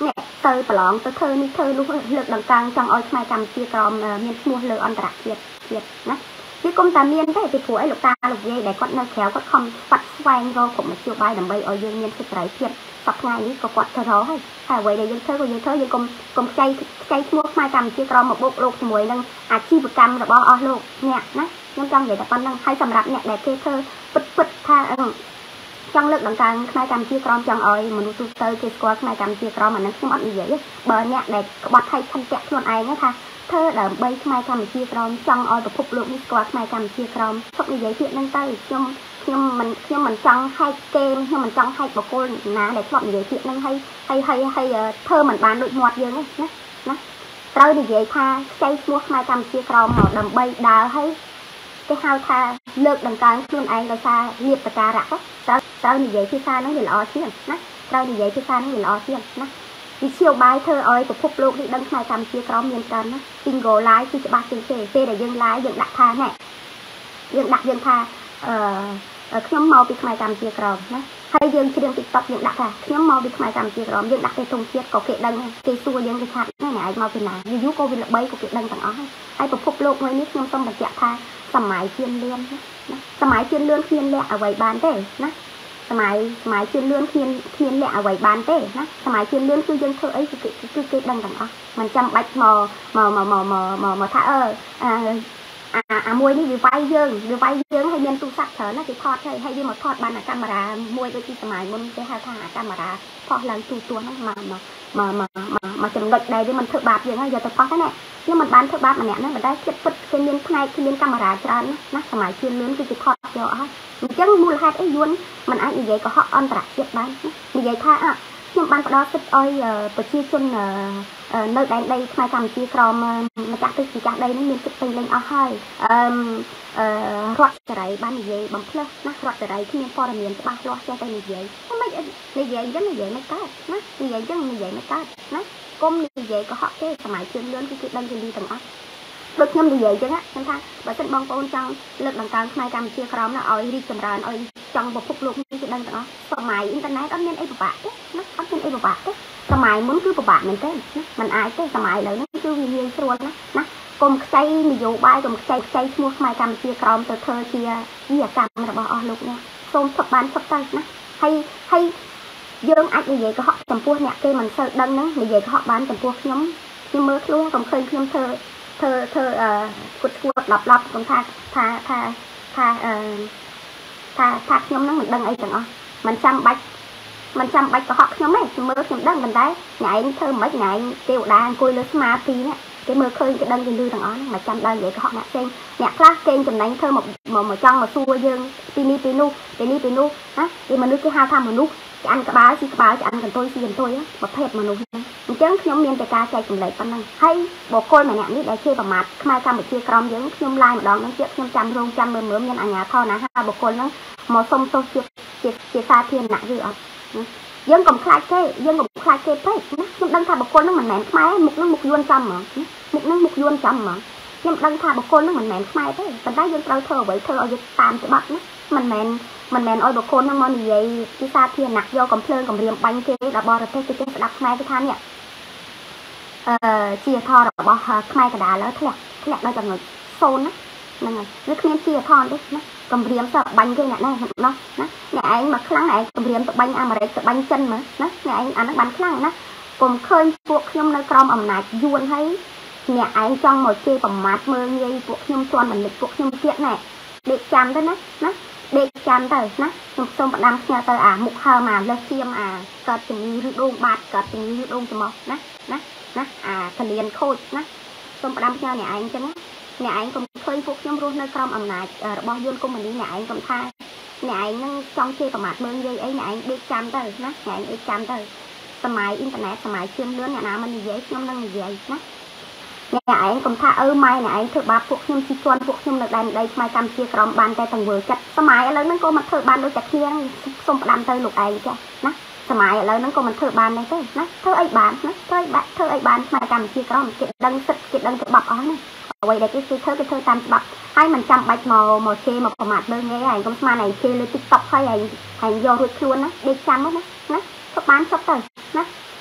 tới bà lỏng tới thơ ní thơ lúc lực đằng càng trong ôi mai cầm chia còm miên mua lừa ăn tạc thiệt thiệt nè chứ công ta miên thế thì phủi lục ta lục dây để con nơi khéo có không bắt xoay rồi cũng mà chiêu bay đầm bay ở dương miên thực trái thiệt sắp ngay ní có quạt thơ đó hay hay vậy để dương thơ của dương thơ dương công công chay chay mua mai cầm chia còm một bộ lục mùi nâng à chi bực cầm là bo o lục nhẹ nè nhưng trong vậy là con nâng hay sầm rạp nhẹ để kê thơ bứt bứt tha trong lực đằng càng mai cầm chia crom trong ơi mình tu tới cái squat mai cầm chia crom mà nó không ăn gì vậy bờ nhẹ để bọt hay thanh kẹt luôn ai nữa tha thơ đỡ bay mai cầm chia crom trong ơi và phục lượng squat mai cầm chia crom phục như vậy chuyện nâng tay nhưng nhưng mình nhưng mình trong hai kem nhưng mình trong hai bộ cô ná để chọn như vậy chuyện nâng hay hay hay hay thơ mình bán đội ngọt dương ấy nè nè tới như vậy tha xây mua mai cầm chia crom mà đầm bay đào hay cái hao tha lực đằng càng luôn ai là xa liệp và cà rạc á tao như vậy thì xa nó thì lo chiên nè tao như vậy thì xa nó thì lo chiên nè đi siêu bài thơ ơi của phúc lục đi đăng mai cầm chia crom miền trần á single lái khi cho ba tiền kề kề để dương lái dương đặt tha nè dương đặt dương tha ờ nhóm màu bị mai cầm chia crom nè hay dương chỉ đường tiktok dương đặt tha nhóm màu bị mai cầm chia crom dương đặt cái thùng chiết có kệ đăng cây xua dương cái chặt này này màu thì nào như dú cô vì là bay của kệ đăng tặng ó hay của phúc lục người nít nhóm xong bạch dạ thaสมัยเชียนเลื่อนสมัยเชียนเลื่อนเชียนแหละเอาไว้บานเต้นะสมัยสมัยเชียนเลื่อนเชียนเชียนแหละเอาไว้บานเต้นะสมัยเชียนเลื่อนคือยังเธอไอ้คือคือคือดังต่างอ๋อมันจำบัดมอมอมอมอมอมอมอท่าเอออ่าอ่าอ่ามวยนี่อยู่ไว้เยิงอยู่ไว้เยิงให้เรียนตู้ซักเถอะนะติดทอดให้ให้ยืมมาทอดบานอ่ะกามารามวยโดยที่สมัยมันจะหาทางกามาร พอหลังตัวตัวนั่นมามามามามามาจำกัดได้ที่มันเถิดบาปอย่างไรอย่าตะพอแค่ไหนนี่มันบ้านเถิดบาปมันเนี่ยนั่นมันได้เก็บปุ๊บเก็บเลี้ยงในเลี้ยงกรรมราจารย์นะสมัยเชื่อเลี้ยงคือจะทอดเดียวอ่ะมันจังมูลค่าไอ้ยวนมันอันใหญ่ก็เหาะอันตรายเจ็บบ้านใหญ่ท่าอ่ะnhưng ban đó thích ơi bữa chia xuân nơi đây đây mai cầm chia crom mà chắc tôi chỉ chắc đây nó miền tây tây lên ở hai rót cái ban gì bằng plus nó rót cái khi miền phò miền ba rót cho tay như vậy nó mấy như vậy giống như vậy mấy cái nó như vậy giống như vậy mấy cái nó công như vậy có họ cái sài chuyện lớn cái chuyện đang đi tầng ấp được nhâm như vậy chứ á chúng ta bởi sinh bông ôn trong lực bằng càng mai cầm chia crom là ơi đi cầm ràn ơi trong một phút luôn như chuyện đang tầng ấp sài mày internet ở bên ấy bạc đấy nó ở bên ấy bạc đấy sài mày muốn cứ bạc mình cái mình ai cái sài mày lớn nó cứ vì nhiều luôn đó nó cùng xây mình dù bay cùng xây xây mua mai cầm chia crom từ thơ chia gì cầm là bỏ lục nha xôm sập bán sập tay nó hay hay dương anh như vậy có họ cầm pua nhạc cây mình sợ đâm đấy như vậy có họ bán cầm pua nhóm nhưng mơ luôn còn khơi thêm thơ thơ thơ cuột cuột lặp lặp còn tha tha tha tha tha tha nhóm nó mình đăng ấy chẳng ó mình chăm bạch mình chăm bạch có họ nhóm ấy mơ nhóm đăng gần đấy nhảy thơ mấy nhảy kêu đàn côi lớn mà tí nè cái mơ khơi cái đăng trên lư thằng ó mà chăm đăng vậy có họ nhạc xem nhạc class kênh chùm đánh thơ một một một trong mà xua dương pini pinu pini pinu á thì mà nước cái hai tham mà nước cái ăn cái báo chỉ cái báo chỉ ăn cần tôi chỉ cần tôi á một phép mà nụ mình chấn nhóm miền tây ca chạy cùng lại con này hay bộ côi mà nhạn đi để chơi bằng mặt mai cam để chơi crom giống nhóm lai một đòn nó chuyện nhóm trăm rong trăm mười mười nhân ở nhà thò nè ha bộ côi nó màu sông tôi chia chia chia xa thiên nặng gì ạ dân còn khai kê dân còn khai kê đấy nhưng đăng thà bộ côi nó mình mẹn máy mục nó mục yuan trăm mà mục nó mục yuan trăm mà nhưng đăng thà bộ côi nó mình mẹn máy đấy còn đấy dân tao thơ vậy thơ ở việt tam cái bắp nó mình mẹn mình mẹn ôi bộ côi nó ngon như vậy chia xa thiên nặng do còn phơi còn riềng bánh kê là bò rồi cái cái đặt máy cái than nhỉ chia thò rồi bò khai cái đá lỡ thẹt thẹt đây là người xôn á này này nước miếng chia thò đấy nó cầm riềng sợ bánh cái này này nó nó nhà anh mà kháng này cầm riềng sợ bánh à mà đấy sợ bánh chân mà nó nhà anh ăn nó bánh kháng nó cùng khơi buộc nhom nơi crom ẩm nạc yuan thấy nhà anh trong một chia bằng mát mơ như buộc nhom tròn mình buộc nhom chuyện này để chạm đấy nó nó để chạm tới nó một xong bạn đam nhà tới à mục hờ mà lơ xiêm à cọt từng như đôn bạt cọt từng như đôn cho mò nó nó nó à thần liền khôi nó xong bạn đam nhà nhà anh cho nó nhà anh cũng khơi buộc nhom luôn nơi crom ẩm nạc bao nhiêu công mình đi nhà anh cũng tha nhà anh nó trong chia bằng mát mơ như ấy nhà anh để chạm tới nó nhà anh để chạm tớiสมัยอินเทอร์เน็ตสมัยเชื่อมเลื่อนเนี่ยนะมันมีเยอะย่อมนั่งมีเยอะนะเนี่ยไอ้ผมท่าเออไม่เนี่ยไอ้เธอบาพวกย่อมชิชวนพวกย่อมเลิกได้ได้สมัยการเชียร์กรอมบานแต่ต่างเวอร์จัดสมัยอะไรนั่นก็มันเธอบานโดยจัดเชียร์ส้มประดามเตยลูกไอ้จ้ะนะสมัยอะไรนั่นก็มันเธอบานได้เต้นะเธอไอ้บานนะเธอไอ้บานเธอไอ้บานสมัยการเชียร์กรอมเก็บดังสึกเก็บดังจะบับอ๋อเนี่ยเอาไว้ได้ก็คือเธอก็เธอตามบับให้มันจำใบมอมอเชมาประมาทเดินไงไอ้ก็มาไหนเชเลยติ๊กต็อกให้ไอ้ไอ้ยอรุดชวนนะเด็กจำมั้ยนะนะทุกบ้านชอบเตยนะใ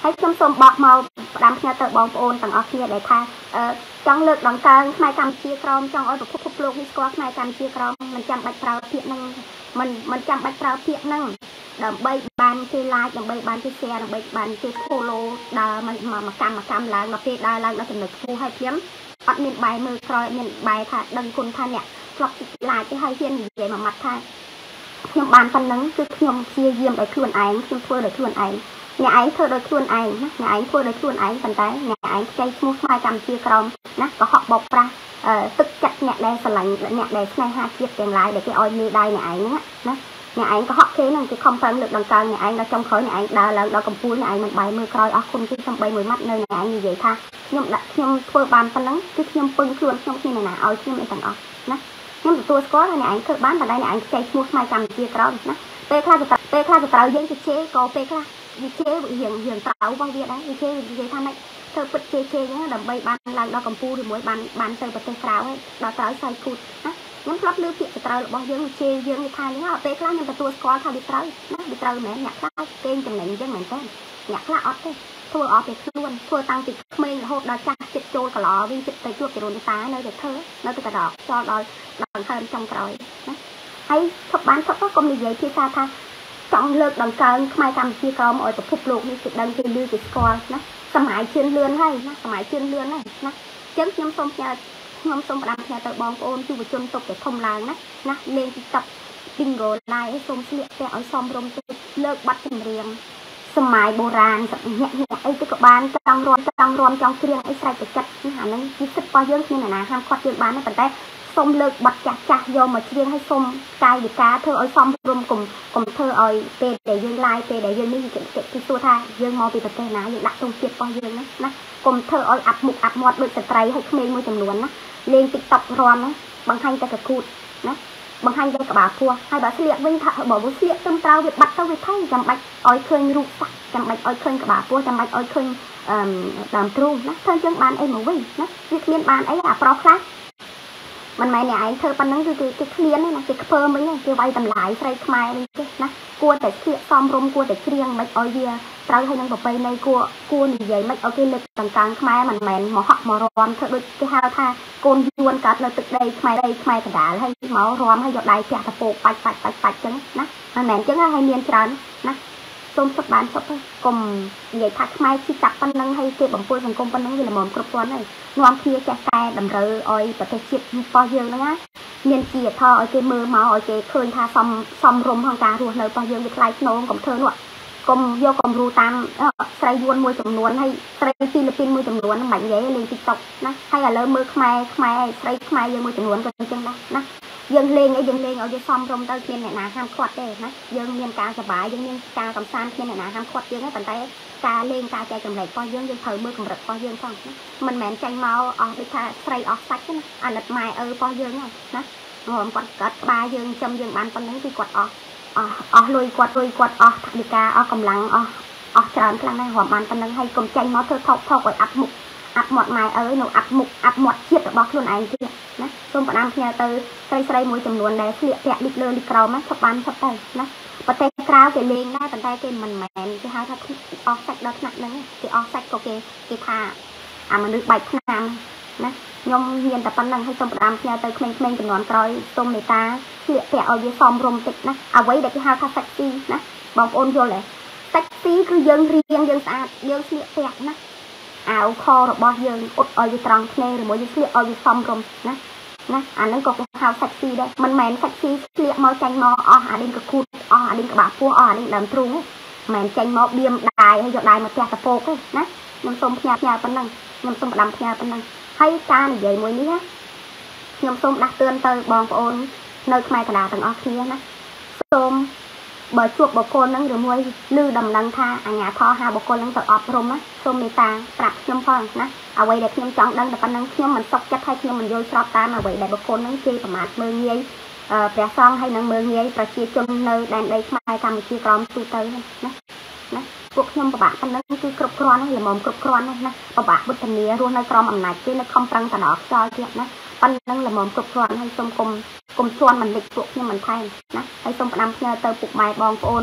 ให้ខ្ញុំសូមបកមកផ្ដាំផ្ញើទៅបងប្អូនទាំងអស់គ្នាដែលថាចង់លើកដង្កើងផ្នែកកម្ពុជាក្រមចង់ឲ្យពិភពលោកនេះស្គាល់ផ្នែកកម្ពុជាក្រមមិនចាំបាច់ប្រើពាក្យហ្នឹងមិនមិនចាំបាច់ប្រើពាក្យហ្នឹងដើម្បីបានគេ like ដើម្បីបានគេ share ដើម្បីបានគេ follow ដើរមកមកកម្មកម្មឡើងដល់ពេលដើរឡើងដល់ចំណុចខ្ពស់ហើយព្រាមអត់មានបាយមើលក្រោយមានបាយថាដឹងគុណថាអ្នកធ្លាប់ like ទេហើយហ៊ាននិយាយមួយម៉ាត់ថាខ្ញុំបានប៉ុណ្ណឹងគឺខ្ញុំព្យាយាមដោយខ្លួនឯងខ្ញុំធ្វើដោយខ្លួនឯងអ្នកឯងធ្វើដោយខ្លួនឯងណាអ្នកឯងធ្វើដោយខ្លួនឯងប៉ុន្តែអ្នកឯងខ្ចីឈ្មោះផ្នែកកម្ពុជាក្រមណាក៏ហក់បោកប្រាស់ទឹកចិត្តអ្នកដែលស្រឡាញ់អ្នកដែលស្នេហាជាតិទាំងឡាយដែលគេឲ្យមេដៃអ្នកឯងហ្នឹងណាអ្នកឯងក៏ហក់គេហ្នឹងគេខំប្រឹងលើកដង្កើងអ្នកឯងដល់ចុងក្រោយអ្នកឯងដើរឡើងដល់កំពូលអ្នកឯងមិនបាយមើលក្រោយអស់គុណគឺសំបីមួយម៉ាត់នៅអ្នកឯងនិយាយថាខ្ញុំដាក់ខ្ញុំធ្វើបានប៉ុណ្ណឹងគឺខ្ញុំពឹងខ្លួនខ្ញុំគ្មានអ្នកណាឲ្យខ្ញុំអីទាំងអស់ណាខ្ញុំទទួលស្គាល់ថាអ្នកឯងធ្វើបានតែអ្នកឯងខ្ចីឈ្មោះផ្នែកកម្ពុជាក្រមណាពេលខ្លះទៅពេលខ្លះទៅត្រូវយើងទៅជេរក៏ពេលខ្លះវាជេររៀងរៀងត្រូវរបស់វាដែរវាជេរនិយាយថាម៉េចធ្វើពិតជេរជេរអញ្ចឹងដើម្បីបានឡើងដល់កម្ពុជាជាមួយបានបានទៅប្រទេសក្រៅហើយដល់ត្រូវសៃគូតណាខ្ញុំធ្លាប់លើពាក្យត្រូវរបស់យើងជេរយើងនិយាយថានេះពេលខ្លះខ្ញុំទទួលស្គាល់ថាវាត្រូវណាវាត្រូវមែនអ្នកខ្លះគេងចំណេញអញ្ចឹងមែនទេអ្នកខ្លះអត់ទេធ្វើអត់ពីខ្លួនធ្វើតាំងពីក្មេងរហូតដល់ចាស់ចិត្តចូលកឡោវិញចិត្តទៅជួបចរុនតានៅតែធ្វើនៅតែកដកចោលដល់ដល់ហើមចុងក្រោយណាហើយឈប់បានឈប់ទៅកុំនិយាយភាសាថាចង់លើកដង្កើងខ្មែរកម្ពុជាក្រមឲ្យពិភពលោកនេះគេដឹងគេលឺគេស្គាល់ណាសម័យជឿនលឿនហើយណាសម័យជឿនលឿនហើយណាអញ្ចឹងខ្ញុំសូមផ្ញើខ្ញុំសូមផ្ដាំផ្ញើទៅបងប្អូនយុវជនទុកតែធំឡើងណាណាលេង TikTok Bingo Live ឲ្យសូមស្លៀកពាក់ឲ្យសមរម្យទៅលើកប័ណ្ណចម្រៀងសម័យបុរាណញាក់ញាក់អីទៅក៏បានចង់រំចង់រំចង់ច្រៀងអីស្រេចទៅចិត្តណាអាហ្នឹងគឺសិទ្ធិរបស់យើងគ្មានអ្នកណាហាមឃាត់យើងបានទេប៉ុន្តែសូមលើកប័ណ្ណចាស់ចាស់យកមកច្រៀងឲ្យសូមកាយវិការធ្វើឲ្យសមរម្យកុំកុំធ្វើឲ្យពេលដែលយើង live ពេលដែលយើងនេះគេសួរថាយើងមកពីប្រទេសណាយើងដាក់ទង់ជាតិរបស់យើងណាណាកុំធ្វើឲ្យអាប់មុខអាប់មាត់ដូចស្ត្រីឲ្យក្មេងមួយចំនួនណាលេង TikTok រាំណាបង្ហាញតែកគូតណាបង្ហាញតែក្បាលពោះហើយបើស្លៀកវិញថាបើស្លៀកត្រឹមត្រូវវាបាត់ទៅវាថៃចាំបាច់ឲ្យឃើញរូបសាច់ចាំបាច់ឲ្យឃើញក្បាលពោះចាំបាច់ឲ្យឃើញអឺដើមទ្រូងណាធ្វើជាងបានអីមកវិញណាវាគ្មានបានអីអាប្រុសខ្លះមិនមែនអ្នកឯងធ្វើប៉ុណ្ណឹងគឺគេគេឃ្លានទេណាគេខ្ពើមវិញគេវាយតម្លាយស្រីខ្មែរវិញទេណាគួរតែស្លៀកសមរម្យគួរតែច្រៀងមិនឲ្យវាត្រូវឲ្យនឹងប្រពៃណីគួរគួរនិយាយមិនឲ្យគេលើកដង្កើងខ្មែរមិនមែនមកហក់មករំធ្វើដូចគេហៅថាកូនយួនកើតនៅទឹកដីខ្មែរដីខ្មែរកណ្ដាលហើយមករំហើយយកដៃចាក់តពោបាច់បាច់បាច់បាច់ចឹងណាមិនមែនចឹងហើយមានច្រើនណាសូមសុខបានសុខទៅកុំនិយាយថាខ្មែរជីកាប់ប៉ុណ្ណឹងហើយគេបំពុលសង្គមប៉ុណ្ណឹងវាល្មមគ្រប់គ្រាន់ហើយនាំគ្នាចេះតែតម្រូវឲ្យប្រទេសជាតិរបស់យើងហ្នឹងណាមានជាថោឲ្យគេមើលមកឲ្យគេឃើញថាសមសមរម្យក្នុងការរស់នៅរបស់យើងវាថ្លៃថ្នូរកុំធ្វើនោះកុំយកគំរូតាមស្រីយួនមួយចំនួនហើយស្រីហ្វីលីពីនមួយចំនួនមិននិយាយលេង TikTok ណាហើយឥឡូវមើលខ្មែរខ្មែរស្រីខ្មែរយើងមួយចំនួនក៏អញ្ចឹងដែរណាយើងលេងអីយើងលេងឲ្យវាសមរម្យទៅគ្មានអ្នកណាហាមឃាត់ទេណាយើងមានការសប្បាយយើងមានការកំសាន្តគ្មានអ្នកណាហាមឃាត់យើងទេប៉ុន្តែការលេងការចែកចម្លែករបស់យើងយើងត្រូវមើលកម្រិតរបស់យើងផងណាមិនមែនចាញ់មកអស់ដូចថាស្រីអស់សាច់ទេណាអាណិតម៉ែឪរបស់យើងណាណារំគាត់កាត់ក្បាលយើងចំយើងបានប៉ុណ្ណឹងគឺគាត់អស់អស់អស់លុយគាត់លុយគាត់អស់ថវិកាអស់កម្លាំងអស់អស់ច្រើនខ្លាំងណាស់រំបានប៉ុណ្ណឹងហើយកុំចាញ់មកធ្វើថោកថោកឲ្យអាប់មុខអាប់មាត់ម៉ែឪនៅអាប់មុខអាប់មាត់ជាតិរបស់ខ្លួនឯងទៀតណាសូមផ្ដាំផ្ញើទៅស្រីស្រីមួយចំនួនដែលស្លៀកពាក់លិចលើលិចក្រោមណាឈប់បានឈប់ទៅណាប្រទេសក្រៅគេលេងដែរប៉ុន្តែគេមិនមែនគេហៅថាអស់សាច់ដល់ថ្នាក់ហ្នឹងគេអស់សាច់ក៏គេគេថាអាមនុស្សបែកឆ្នាំណាខ្ញុំមានតែប៉ុណ្្នឹងឲ្យសូមផ្ដាំផ្ញើទៅក្មេងៗចំនួនក្រោយសូមមេត្តាស្លៀកពាក់ឲ្យវាសមរម្យតិចណាអ្វីដែលគេហៅថាសាច់ស៊ីណាបងប្អូនយល់ទេសាច់ស៊ីគឺយើងរៀងយើងស្អាតយើងស្លៀកពាក់ណាអាវខរបស់យើងអ៊ុតឲ្យវាត្រង់ភ្នែកឬមួយយើងស្លៀកឲ្យវាសមរម្យណាណាអាហ្នឹងក៏គេហៅសាច់ស៊ីដែរមិនមែនសាច់ស៊ីស្លៀកមកចាញ់មកអស់អាឌីងកគូតអស់អាឌីងក្បាលពោះអស់អាឌីងដើមទ្រូងហ្នឹងមិនមែនចាញ់មកបៀមដាយហើយយកដាយមកផ្ទះតពោកទេណាខ្ញុំសូមផ្ញើផ្ញើប៉ុណ្ណឹងខ្ញុំសូមផ្ដាំផ្ញើប៉ុណ្ណឹងហើយការនិយាយមួយនេះណាខ្ញុំសូមដាស់តឿនទៅបងប្អូននៅខ្មែរកណ្ដាលទាំងអស់គ្នាណាសូមបើជួបបុគ្គលហ្នឹងឬមួយឮដំណឹងថាអាញាធរហៅបុគ្គលហ្នឹងទៅអប់រំណាសូមមេត្តាប្រាប់ខ្ញុំផងណាអ្វីដែលខ្ញុំចង់ដឹងតែប៉ុណ្ណឹងខ្ញុំមិនសុខចិត្តហើយខ្ញុំមិនយល់ស្របតាមអ្វីដែលបុគ្គលហ្នឹងគេប្រមាថមើលងាយព្រះសង្ឃហើយនឹងមើលងាយប្រជាជននៅដែនដីខ្មែរកម្ពុជាក្រមទូទៅណាណាពួកខ្ញុំពិបាកប៉ុណ្ណឹងគឺគ្រប់គ្រាន់ហើយល្មមគ្រប់គ្រាន់ណាពិបាកវុទ្ធនារស់នៅក្រមអំណាចគេនៅខំប្រឹងតដល់ខ្យល់ទៀតណាប៉ុណ្ណឹងល្មមគ្រប់គ្រាន់ហើយសូមគុំគុំជន់មិនលិចពួកខ្ញុំមិនថែមណាហើយសូមផ្ដាំផ្ញើទៅពុកម៉ែបងប្អូន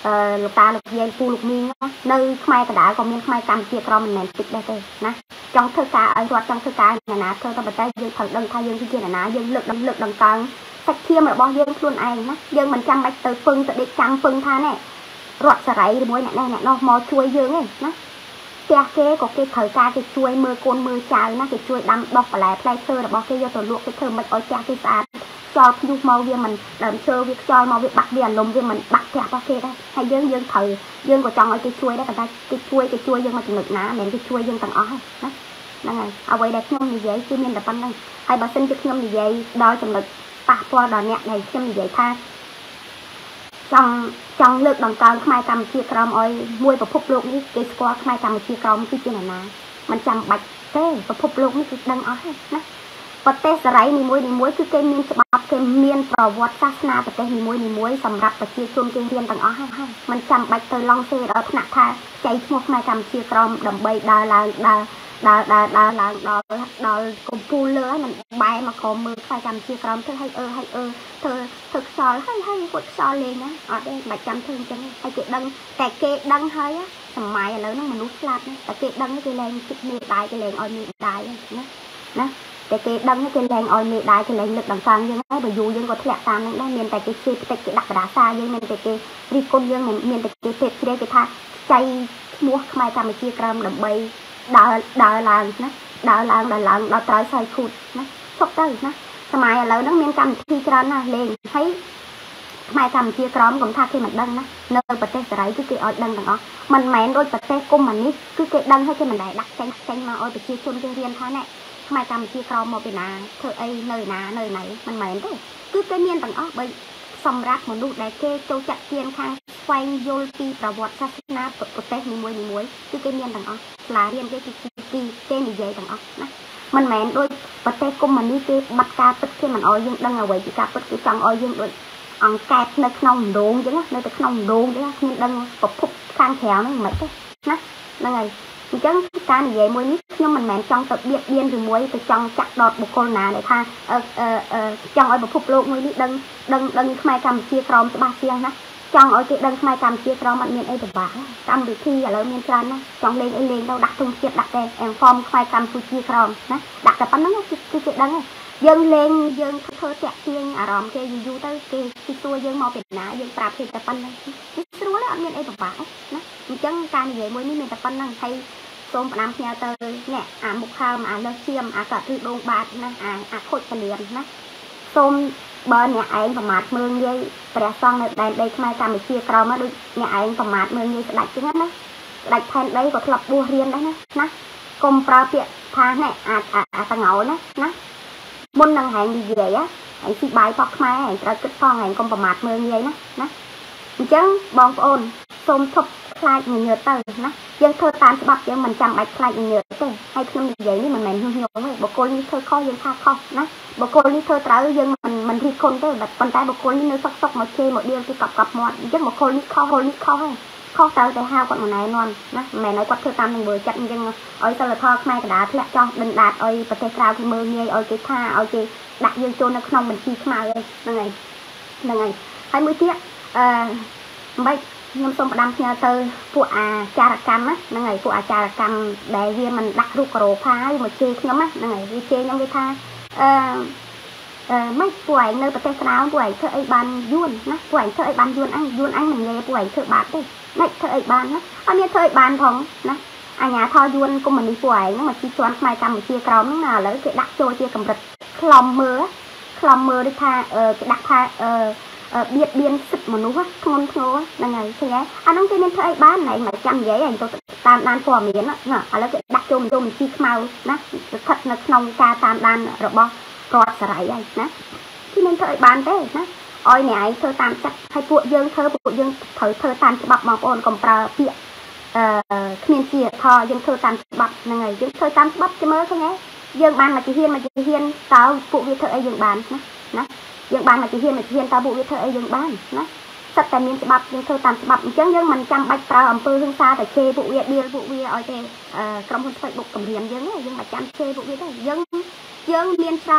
លោកតាលោកយាយពូលោកមីងនៅខ្មែរកណ្ដាលក៏មានខ្មែរកម្ពុជាក្រមមិនមែនតិចដែរទេណាចង់ធ្វើការឲ្យរត់ចង់ធ្វើការណាណាធ្វើតែប៉ុន្តែយើងត្រូវដឹងថាយើងគឺជាណាណាយើងលើកដឹងលើកដឹងតឹងសាច់ឈាមរបស់យើងខ្លួនឯងណាយើងមិនចាំបាច់ទៅពឹងទៅដេកចាំងពឹងថាណែរត់សេរីជាមួយអ្នកនេះអ្នកនោះមកជួយយើងទេណាផ្ទះគេក៏គេត្រូវការគេជួយមើលកូនមើលចៅណាគេជួយដាំដុះបន្លែផ្លែឈើរបស់គេយកទៅលក់គេធ្វើមិនឲ្យផ្ទះគេស្អាតខ្យល់ភ្យុះមកវាមិនដើមឈើវាខ្យល់មកវាបាក់វាអារម្មណ៍វាមិនបាក់ផ្ទះរបស់គេដែរហើយយើងយើងត្រូវយើងក៏ចង់ឲ្យគេជួយដែរប៉ុន្តែគេជួយគេជួយយើងមកចំណុចណាមិនមែនគេជួយយើងទាំងអស់ណាហ្នឹងហើយអ្វីដែលខ្ញុំនិយាយគឺមានតែប៉ុណ្្នឹងហើយបើសិនជាខ្ញុំនិយាយដល់ចំណុចប៉ះពាល់ដល់អ្នកដែលខ្ញុំនិយាយថាចង់ចង់លើកដង្កើងខ្មែរកម្ពុជាក្រមឲ្យមួយពិភពលោកនេះគេស្គាល់ខ្មែរកម្ពុជាក្រមគឺជាណាណាมันចាំបាច់ទេពិភពលោកនេះគឺដឹងអស់ហើយណាប្រទេសសេរីនីមួយនីមួយគឺគេមានច្បាប់គេមានប្រវត្តិសាសនាប្រទេសនីមួយនីមួយសម្រាប់ប្រជាជនគេរៀនទាំងអស់ហើយมันចាំបាច់ទៅឡង់សេដល់ថ្នាក់ថាចៃឈ្មោះខ្មែរកម្ពុជាក្រមដើម្បីដើរឡើងដើរដើរដើរដើរឡើងដល់ដល់កំពូលលើហើយมันបែរមកក្រោមមើលខ្មែរកម្ពុជាក្រមធ្វើឲ្យអឺឲ្យអឺធ្វើធ្វើខ្យល់ហើយហើយគាត់ខ្យល់លេងណាអត់ទេមិនចាំធ្វើអញ្ចឹងហើយគេដឹងតែគេដឹងហើយសម័យឥឡូវហ្នឹងមនុស្សស្លាប់តែគេដឹងគេលែងគិតមេដៃគេលែងឲ្យមេដៃណាណាតែគេដឹងគេលែងឲ្យមេដៃគេលែងលើកដង្កើងយើងហើយបើយូរយើងក៏ធ្លាក់តាមហ្នឹងដែរមានតែគេជេរផ្ទិចគេដាក់កដាសាយើងមានតែគេរីគុណយើងមានតែគេពេកជ្រេគេថាចៃឈ្មោះខ្មែរកម្ពុជាក្រមដើម្បីដើរដើរឡើងណាដើរឡើងដើរឡើងដល់ត្រូវសៃខូតណាឈប់ទៅណាសម័យឥឡូវហ្នឹងមានកម្មវិធីច្រើនណាស់លេងហើយខ្មែរកម្ពុជាក្រមកុំថាគេមិនដឹងណានៅប្រទេសសេរីគឺគេឲ្យដឹងទាំងអស់មិនមែនដូចប្រទេសកុម្មុយនីសគឺគេដឹងហើយគេមិនដែលដាក់ចេញចេញមកឲ្យប្រជាជនគេរៀនថាណែខ្មែរកម្ពុជាក្រមកពីណាធ្វើអីនៅណានៅណៃមិនមែនទេគឺគេមានទាំងអស់បើសម្រាប់មនុស្សដែលគេចូលចាក់ទៀនខាងស្វែងយល់ពីប្រវត្តិសាសនាប្រទេសនីមួយនីមួយគឺគេមានទាំងអស់សាលារៀនគេគឺគេនិយាយទាំងអស់ណាមិនមែនដូចប្រទេសកុម្មុយនីសគេបាត់ការពិតគេមិនអោយយើងដឹងអ្វីពីការពិតគេចង់អោយយើងដូចអង្កែបនៅក្នុងដងអញ្ចឹងនៅតែក្នុងដងទេគ្មានដឹងប្រភពខាងក្រៅហ្នឹងមិនទេណាហ្នឹងហើយអញ្ចឹងការនិយាយមួយនេះខ្ញុំមិនមែនចង់ទៅបៀតបៀនជាមួយទៅចង់ចាក់ដតបុគ្គលណាដែលថាចង់ឲ្យពិភពលោកមួយនេះដឹងដឹងដឹងខ្មែរកម្ពុជាក្រមច្បាស់ជាងណាចង់ឲ្យគេដឹងខ្មែរកម្ពុជាក្រមអត់មានអីពិបាកកម្មវិធីឥឡូវមានច្រើនណាចង់លេងអីលេងទៅដាក់ទង់ជាតិដាក់តែ inform ខ្មែរកម្ពុជាក្រមណាដាក់តែប៉ុណ្្នឹងគឺគេដឹងយើងលេងយើងធ្វើតាក់ទាញអារម្មណ៍គេយូរទៅគេគេសួរយើងមកពីណាយើងប្រាប់គេតែប៉ុណ្្នឹងវាស្រួលអត់មានអីពិបាកណាអញ្ចឹងការនិយាយមួយនេះមានតែប៉ុណ្្នឹងហើយសូមផ្ដាំផ្ញើទៅអ្នកអាមុខហើមអាលើសឈាមអាកត់ឬដងបាតណាអាអាខូចពលានណាសូមបើអ្នកឯងប្រមាថមើលងាយព្រះសង្ឃនៅដែនដីខ្មែរកម្ពុជាក្រមដូចអ្នកឯងប្រមាថមើលងាយស្ដាច់ចឹងណាស្ដាច់ផែនដីក៏ធ្លាប់បួសរៀនដែរណាណាកុំប្រើពាក្យថាណែអាអាតងោណាណាមុននឹងហែងនិយាយហែងស៊ីបាយផកខ្មែរហែងត្រូវគិតផងហែងកុំប្រមាថមើលងាយណាណាអញ្ចឹងបងប្អូនសូមឈប់ខ្លាចញញើតទៅណាយើងធ្វើតាមច្បាប់យើងមិនចាំបាច់ខ្លាចញញើតទេហើយខ្ញុំនិយាយនេះមិនមែនញុះញង់ទេបុគ្គលនេះធ្វើខុសយើងថាខុសណាបុគ្គលនេះធ្វើត្រូវយើងមិនមិនរិះគន់ទេប៉ុន្តែបុគ្គលនេះនៅសុកសុកមកជេរមកដៀលគេកប់កប់មាត់អញ្ចឹងបុគ្គលនេះខុសបុគ្គលនេះខុសហើយខុសត្រូវតែហៅគាត់មកណែនាំណាមិនមែនឲ្យគាត់ធ្វើតាមនឹងមើលចិត្តអញ្ចឹងឲ្យសិលធម៌ខ្មែរកដាធ្លាក់ចោះដិនដាតឲ្យប្រទេសក្រៅគេមើលងាយឲ្យគេថាឲ្យគេដាក់យើងចូលនៅក្នុងបញ្ជីខ្មៅហ្នឹងហើយហ្នឹងហើយហើយមួយទៀតអឺមិនខ្ញុំសូមផ្ដាំផ្ញើទៅពួកអាចារកម្មហ្នឹងហើយពួកអាចារកម្មដែលវាមិនដាក់រូបករោផាមកជេរខ្ញុំហ្នឹងហើយវាជេរខ្ញុំវាថាអឺអឺមិនពួកឯងនៅប្រទេសក្រៅពួកឯងធ្វើអីបានយួនណាពួកឯងធ្វើអីបានយួនអញយួនអញមិនងាយពួកឯងធ្វើបាបទេមិនធ្វើអីបានណាអត់មានធ្វើអីបានផងណាអាញាថយួនកុម្មុយនីសពួកឯងហ្នឹងមកជីជន់ខ្មែរកម្ពុជាក្រមហ្នឹងណាឥឡូវគេដាក់ចូលជាកម្រិតខ្លំមើលខ្លំមើលដូចថាអឺគេដាក់ថាអឺបៀតបៀនសិទ្ធិមនុស្សធ្ងន់ធ្ងរហ្នឹងហើយឃើញហើយអាហ្នឹងគេមានធ្វើអីបានណែមិនចាំនិយាយឲ្យទៅតាមដានព័ត៌មានណាឥឡូវគេដាក់ចូលចូលបញ្ជីខ្មៅណាស្ថិតនៅក្នុងការតាមដានរបស់រដ្ឋសេរីហើយណាគេមានធ្វើអីបានទេណាឲ្យអ្នកឯងធ្វើតាមចិត្តហើយពួកយើងធ្វើពួកយើងត្រូវធ្វើតាមច្បាប់បងប្អូនកុំប្រើពាក្យអឺគ្មានជាថយយើងធ្វើតាមច្បាប់ហ្នឹងហើយយើងធ្វើតាមច្បាប់ជមើលឃើញហើយយើងបានមកជាហ៊ានមកជាហ៊ានតើពួកវាធ្វើអីយើងបានណាណាយើងបានមកជាហ៊ានមកជាហ៊ានតើពួកវាធ្វើអីយើងបានណាសិតតែមានច្បាប់យើងធ្វើតាមច្បាប់អញ្ចឹងយើងមិនចាំបាច់ប្រើអំពើហិង្សាតែជេរពួកវាដៀលពួកវាឲ្យទេក្រុមហ៊ុន Facebook គម្រាមយើងយើងមិនចាំជេរពួកវាទេយើងយើងមានច្រើនណាស់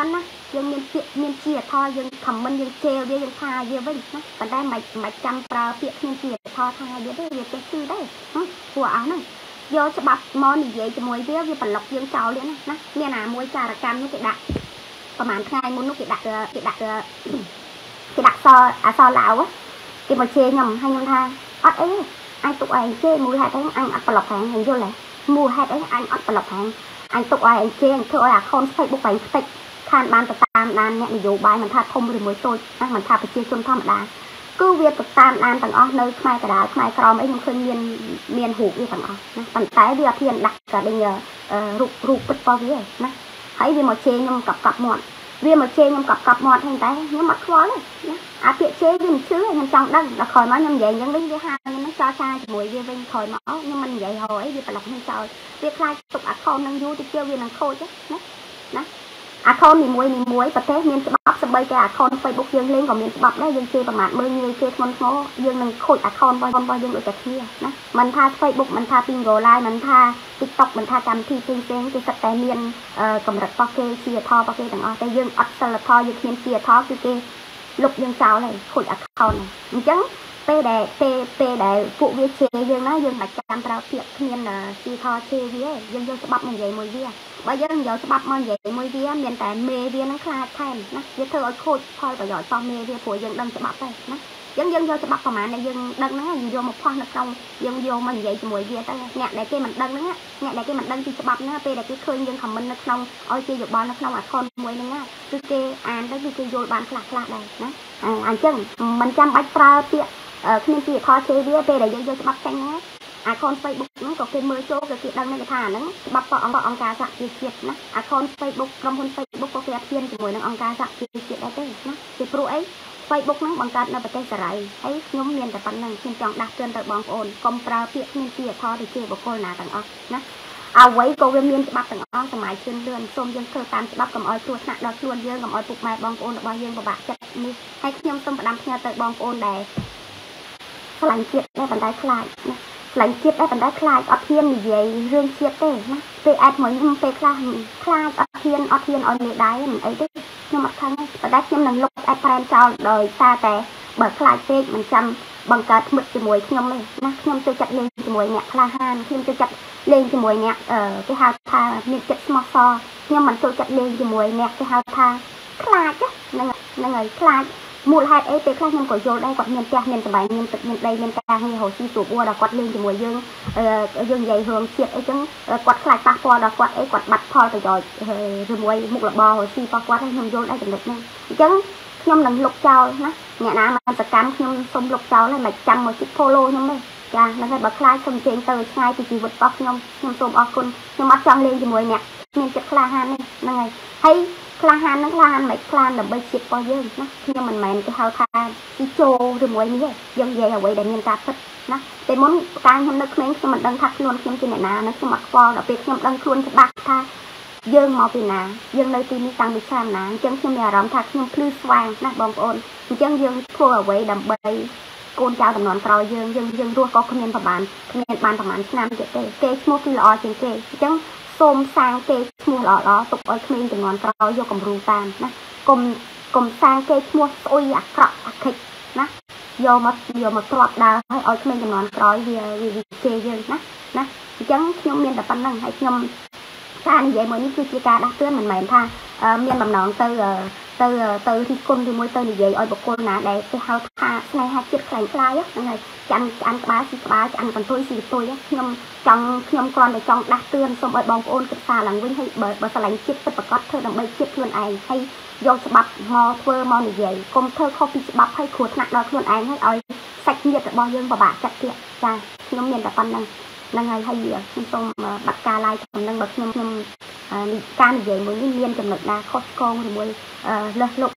យើងមានពាក្យមានជាថយយើងខមមិនយើងជេរវាយើងថាវាវិញណាប៉ុន្តែមិនមិនចាំប្រើពាក្យគ្មានជាថយថាវាទេវាចេះគឺដែរព្រោះអស់ហ្នឹងយកច្បាប់មកនិយាយជាមួយវាវាប្រឡុកយើងចោលលៀនណាមានអាមួយចារកម្មនោះគេដាក់ប្រហែលថ្ងៃមុននោះគេដាក់គេដាក់គេដាក់សអសឡៅគេមកជេរខ្ញុំហើយខ្ញុំថាអត់អីអញទុកឲ្យអញជេរមួយហេតុអីអញអត់ប្រឡុកហ្នឹងយល់ទេមួយហេតុអីអញអត់ប្រឡុកហ្នឹងអញទុកឲ្យអញជេរធ្វើឲ្យអាខុន Facebook បែងខ្ទេចខានបានទៅតាមដានអ្នកនយោបាយមិនថាធំឬមួយតូចណាមិនថាប្រជាជនធម្មតាគឺវាទៅតាមដានទាំងអស់នៅខ្មែរកណ្ដាលខ្មែរក្រមអីខ្ញុំឃើញមានមានរូបវាទាំងអស់ណាប៉ុន្តែវាអត់ហ៊ានដាក់ក៏ដូចរូបរូបពិតរបស់វាណាហើយវាមកជេរខ្ញុំកប់កប់មាត់វាមកជេរខ្ញុំកប់កប់មាត់ហ្នឹងតែខ្ញុំអត់ខ្វល់ទេណាអាពាក្យជេរវាមិនជឿខ្ញុំចង់ដឹងដល់ក្រោយមកខ្ញុំនិយាយអញ្ចឹងវិញវាហៅខ្ញុំនឹងចោលចាជាមួយវាវិញក្រោយមកខ្ញុំមិននិយាយហៅអីវាប្រឡប់ខ្ញុំចោលវាខ្លាចទុកអាខុននឹងយូរទៅជឿវានឹងខូចណាណាអាខុននីមួយនីមួយប្រទេសមានច្បាប់សម្បីតែអាខុន Facebook យើងលេងក៏មានច្បាប់ដែរយើងជេរប្រមាថមើលងាយជេរធ្ងន់ធ្ងរយើងនឹងខូចអាខុនរបស់របស់យើងដូចតែគ្នាណាមិនថា Facebook មិនថា Pingo Live មិនថា TikTok មិនថាកម្មវិធីផ្សេងៗគេសិតតែមានកម្រិតរបស់គេជាថរបស់គេទាំងអស់តែយើងអត់សិលធម៌យើងគ្មានជាថគឺគេលុបយើងចោលហើយខូចអាខុនអញ្ចឹងពេលដែលពេលពេលដែលពួកវាជេរយើងណាយើងមិនចាំប្រើពាក្យគ្មានជាថជេរវាយើងយកច្បាប់មកនិយាយមួយវាបើយើងយកច្បាប់មកនិយាយមួយវាមានតែមេវានឹងខ្លាចថែមណាវាធ្វើឲ្យខូចផលប្រយោជន៍របស់មេវាព្រោះយើងដឹងច្បាប់ទេណាអញ្ចឹងយើងយកច្បាប់ប្រហែលដែលយើងដឹងហ្នឹងយើងយកមកផុសនៅក្នុងយើងយកមកនិយាយជាមួយវាទៅអ្នកដែលគេមិនដឹងហ្នឹងអ្នកដែលគេមិនដឹងពីច្បាប់ហ្នឹងពេលដែលគេឃើញយើងខមមិននៅក្នុងឲ្យគេយោបល់នៅក្នុងអាខុនមួយហ្នឹងណាគឺគេអានទៅគឺគេយល់បានខ្លះខ្លះដែរណាអញ្ចឹងមិនចាំបាច់ប្រើពាក្យគ្មានពីខជេរវាពេលដែលយើងយកច្បាប់ចេញណាអាខុន Facebook ហ្នឹងក៏គេមើលចូលក៏គេដឹងដែរថាហ្នឹងច្បាប់របស់អង្គការសហជីវជាតិណាអាខុន Facebook ក្រុមហ៊ុន Facebook ក៏គេអត់ហ៊ានជាមួយនឹងអង្គការសហជីវជាតិដែរទេណាពីព្រោះអី Facebook ហ្នឹងបង្កើតនៅប្រទេសសេរីហើយខ្ញុំមានតែប៉ុណ្្នឹងខ្ញុំចង់ដាស់តឿនទៅបងប្អូនកុំប្រើពាក្យគ្មានពីខទៅជាបុគ្គលណាទាំងអស់ណាអ្វីក៏វាមានច្បាប់ទាំងអស់សម័យជឿនលឿនសូមយើងធ្វើតាមច្បាប់កុំឲ្យគ្រោះថ្នាក់ដល់ខ្លួនយើងកុំឲ្យពុកម៉ែបងប្អូនរបស់យើងពិបាកចិត្តនេះហើយខ្ញុំសូមផ្ដាំផ្ញើទៅបងប្អូនដែរឆ្លាញ់ជាតិដែរបណ្ដៃខ្លាចណាឆ្លាញ់ជាតិដែរបណ្ដៃខ្លាចអត់ហ៊ាននិយាយរឿងជាតិទេណាពេលអែតមួយខ្ញុំពេលខ្លះខ្លាចអត់ហ៊ានអត់ហ៊ានឲ្យលេដៃមិនអីទេខ្ញុំអត់ខឹងទេបណ្ដៃខ្ញុំនឹងលុបអែតប្រែមចោលដោយសារតែបើខ្លាចពេកមិនចាំបង្កើតថ្មិតជាមួយខ្ញុំទេណាខ្ញុំចូលចិត្តលេងជាមួយអ្នកក្លាហានខ្ញុំចូលចិត្តលេងជាមួយអ្នកគេហៅថាមានចិត្តស្មោះសរខ្ញុំមិនចូលចិត្តលេងជាមួយអ្នកគេហៅថាខ្លាចហ្នឹងហ្នឹងហើយខ្លាចមូលហេតុអីពេលខ្លះខ្ញុំក៏យល់ដែរគាត់មានផ្ទះមានសម្បែងមានទឹកមានដីមានការងាររកស៊ីស្រួលបួរដល់គាត់លេងជាមួយយើងយើងនិយាយរឿងជាតិអីចឹងគាត់ខ្លាចប៉ះពាល់ដល់គាត់អីគាត់បាត់ផលប្រយោជន៍ជាមួយមុខរបររកស៊ីរបស់គាត់ខ្ញុំយល់ដែរចំណុចហ្នឹងអញ្ចឹងខ្ញុំនឹងលុបចោលណាអ្នកណាមកសកម្មខ្ញុំសូមលុបចោលហើយមិនចាំមកជីក follow ខ្ញុំទេចាហ្នឹងហើយបើខ្លាចសូមចេញទៅឆ្ងាយពីជីវិតរបស់ខ្ញុំខ្ញុំសូមអរគុណខ្ញុំអត់ចង់លេងជាមួយអ្នកមានចិត្តក្លាហានទេហ្នឹងហើយហើយក្លាហានហ្នឹងក្លាហានមិនខ្លានដើម្បីជាតិរបស់យើងណាខ្ញុំមិនមែនគេហៅថាជីចូលឬមួយនេះទេយើងនិយាយអ្វីដែលមានការពិតណាតែមុនកាលខ្ញុំនៅក្មេងខ្ញុំមិនដឹងថាខ្លួនខ្ញុំជាអ្នកណាណាខ្ញុំអត់ខ្វល់ដល់ពេលខ្ញុំដឹងខ្លួនច្បាស់ថាយើងមកពីណាយើងនៅទីនេះតាំងពីឆ្នាំណាអញ្ចឹងខ្ញុំមានអារម្មណ៍ថាខ្ញុំភ្លឺស្វាងណាបងប្អូនអញ្ចឹងយើងធ្វើអ្វីដើម្បីកូនចៅតំណក្រោយយើងយើងយើងរស់ក៏គ្មានប្រហែលគ្មានបានប្រហែលឆ្នាំទៀតទេគេឈ្មោះគឺល្អជាងគេអញ្ចឹងសូមសាងគេឈ្មោះល្អល្អទុកឲ្យក្មេងជំនាន់ក្រោយយកគំរូតាមណាកុំកុំសាងគេឈ្មោះស្អុយអាក្រក់អាខិចណាយកមកយកមកទ្រាត់ដើរឲ្យឲ្យក្មេងជំនាន់ក្រោយវាវាគេយើងណាណាអញ្ចឹងខ្ញុំមានតែប៉ុណ្្នឹងហើយខ្ញុំការនិយាយមួយនេះគឺជាការដាស់តឿនមិនមែនថាមានបំណងទៅទៅទៅទីគុណជាមួយទៅនិយាយឲ្យបុគ្គលណាដែលគេហៅថាស្នេហាជាតិខ្លាំងខ្លាយហ្នឹងហើយចាន់ឆ្អានក្បាលស៊ីក្បាលឆ្អានកន្ទុយស៊ីកន្ទុយខ្ញុំចង់ខ្ញុំគ្រាន់តែចង់ដាស់តឿនសូមឲ្យបងប្អូនគិតសារឡើងវិញហើយបើបើស្រឡាញ់ជាតិពិតប្រាកដធ្វើដើម្បីជាតិខ្លួនឯងហើយយកច្បាប់មកធ្វើមកនិយាយកុំធ្វើខុសពីច្បាប់ហើយគ្រោះថ្នាក់ដល់ខ្លួនឯងហើយឲ្យសាច់ញាតិរបស់យើងពិបាកចិត្តទៀតចាខ្ញុំមានតែប៉ុណ្្នឹងហ្នឹងហើយហើយខ្ញុំសូមបាត់ការ live ខ្ញុំនឹងបើខ្ញុំខ្ញុំការនិយាយមួយនេះមានចំណុចណាខុសឆ្គងឬមួយលើសលុប